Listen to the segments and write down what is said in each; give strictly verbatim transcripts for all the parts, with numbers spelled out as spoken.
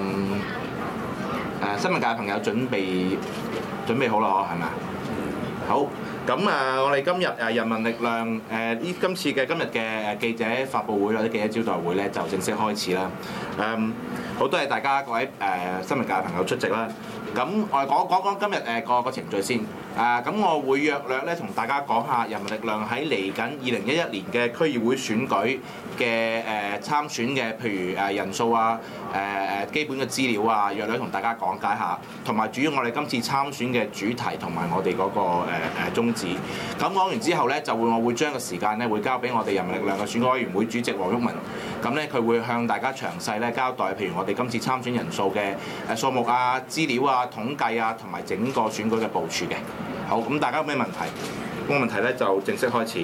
誒新聞界嘅朋友準備準備好啦，係咪啊？好。咁啊，我哋今日誒人民力量誒呢今次嘅今日嘅記者發佈會或者記者招待會咧，就正式開始啦。誒，好多謝大家各位誒新聞界嘅朋友出席啦。咁我哋講講講今日誒個個程序先。誒咁我會約略咧同大家講下人民力量喺嚟緊二零一一年嘅區議會選舉嘅誒參選嘅，譬如誒人數啊、誒誒基本嘅資料啊，約略同大家講解下，同埋主要我哋今次參選嘅主題同埋我哋嗰個誒誒宗旨。咁講完之後咧，就會我會將個時間咧會交俾我哋人民力量嘅選舉委員會主席黃毓民。咁咧佢會向大家詳細咧交代，譬如我哋今次參選人數嘅誒數目啊、資料啊、統計啊，同埋整個選舉嘅部署嘅。好，咁大家有咩問題？咁個問題咧就正式開始。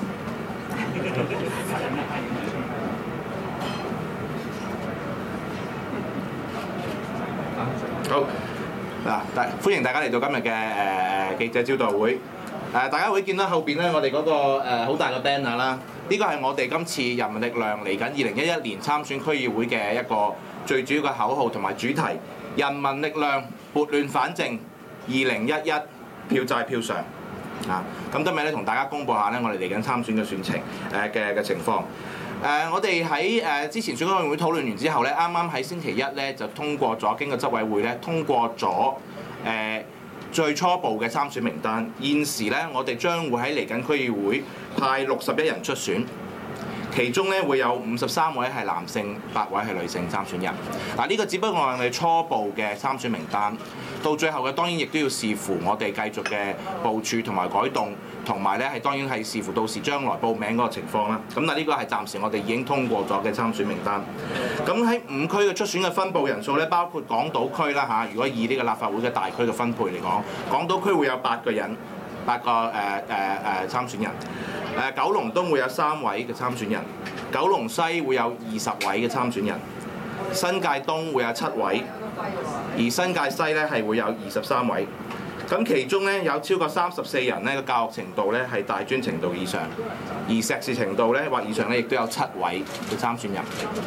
好嗱，大歡迎大家嚟到今日嘅誒記者招待會。誒，大家會見到後邊咧，我哋嗰個誒好大嘅 banner 啦。呢個係我哋今次人民力量嚟緊二零一一年參選區議會嘅一個最主要嘅口號同埋主題：人民力量撥亂反正，二零一一票債票償。啊，咁今日咧同大家公佈下咧，我哋嚟緊參選嘅選情誒嘅嘅情況。誒、呃，我哋喺誒之前選舉委員會討論完之後咧，啱啱喺星期一咧就通過咗，經過執委會咧通過咗誒、呃、最初步嘅參選名單。現時咧，我哋將會喺嚟緊區議會派六十一人出選，其中咧會有五十三位係男性，八位係女性參選人。嗱、啊，呢、這個只不過係我哋初步嘅參選名單。到最後嘅當然亦都要視乎我哋繼續嘅部署同埋改動，同埋咧係當然係視乎到時將來報名嗰個情況啦。咁但呢個係暫時我哋已經通過咗嘅參選名單。咁喺五區嘅出選嘅分佈人數咧，包括港島區啦嚇。如果以呢個立法會嘅大區嘅分配嚟講，港島區會有八個人，八個誒誒誒參選人。誒九龍東會有三位嘅參選人，九龍西會有二十位嘅參選人，新界東會有七位。而新界西咧係會有二十三位，咁其中咧有超過三十四人咧個教育程度咧係大專程度以上，而碩士程度咧或以上咧亦都有七位嘅參選人。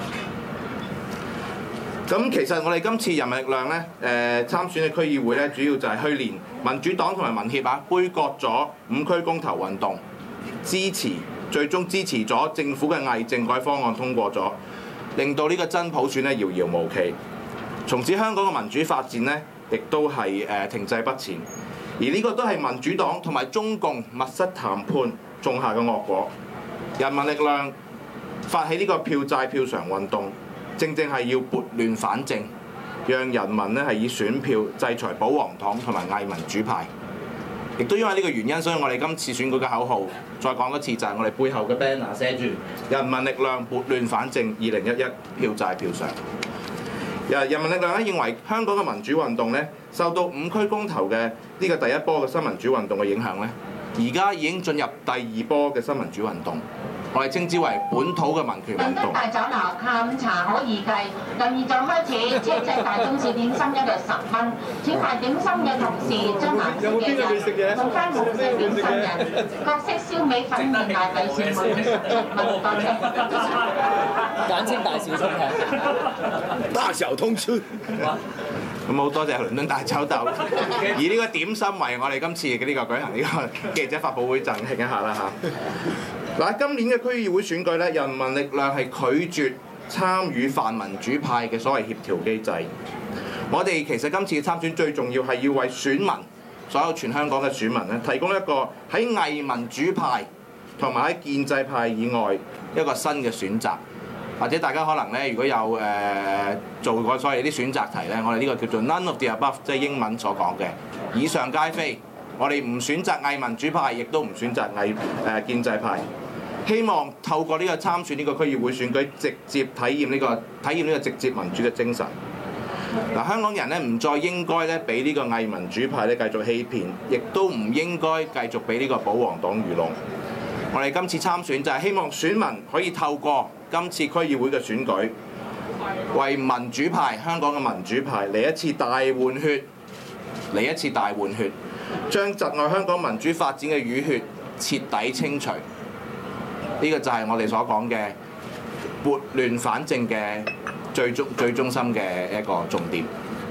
咁其實我哋今次人民力量咧誒、呃、參選嘅區議會咧，主要就係去年民主黨同埋民協啊杯葛咗五區公投運動，支持最終支持咗政府嘅偽政改方案通過咗，令到呢個真普選咧遙遙無期。從此香港嘅民主發展咧，亦都係誒停滯不前，而呢個都係民主黨同埋中共密室談判種下嘅惡果。人民力量發起呢個票債票償運動，正正係要撥亂反正，讓人民咧係以選票制裁保皇黨同埋偽民主派。亦都因為呢個原因，所以我哋今次選舉嘅口號，再講一次就係我哋背後嘅 banner 寫住：人民力量撥亂反正，二零一一票債票償。人民力量咧認為香港嘅民主運動咧受到五區公投嘅呢個第一波嘅新民主運動嘅影響咧，而家已經進入第二波嘅新民主運動，我哋稱之為本土嘅民權運動。 大酒樓下午茶可以計，第二就開始車仔大中小點心一律十蚊，請賣點心嘅同事將藍色嘅人換翻紅色點心人，各式燒味粉麵大米線每十七蚊，多謝。 簡稱大小通吃， 大小通吃。 咁好多謝倫敦大酒豆，以呢個點心為我哋今次嘅呢個舉行呢個記者發佈會贈慶一下啦嚇。嗱，今年嘅區議會選舉咧，人民力量係拒絕參與泛民主派嘅所謂協調機制。我哋其實今次嘅參選最重要係要為選民，所有全香港嘅選民咧，提供一個喺偽民主派同埋喺建制派以外一個新嘅選擇。或者大家可能咧，如果有誒、呃、做過所謂啲選擇題咧，我哋呢個叫做 none of the above， 即係英文所講嘅以上皆非。我哋唔選擇偽民主派，亦都唔選擇偽誒、呃、建制派。希望透過呢個參選呢個區議會選舉，直接體驗呢、呢個體驗呢個直接民主嘅精神。嗱、呃，香港人咧唔再應該咧俾呢個偽民主派咧繼續欺騙，亦都唔應該繼續俾呢個保皇黨愚弄。我哋今次參選就係希望選民可以透過今次區議會嘅選舉，為民主派香港嘅民主派嚟一次大換血，嚟一次大換血，將窒礙香港民主發展嘅淤血徹底清除。呢、這個就係我哋所講嘅撥亂反正嘅最中最中心嘅一個重點。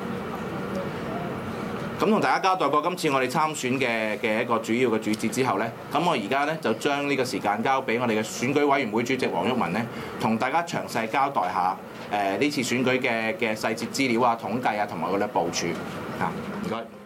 咁同大家交代過今次我哋參選嘅嘅一個主要嘅主旨之後咧，咁我而家咧就將呢個時間交俾我哋嘅選舉委員會主席黃毓民咧，同大家詳細交代下誒呢、呃、次選舉嘅嘅細節資料啊、統計啊同埋佢哋部署嚇。唔該。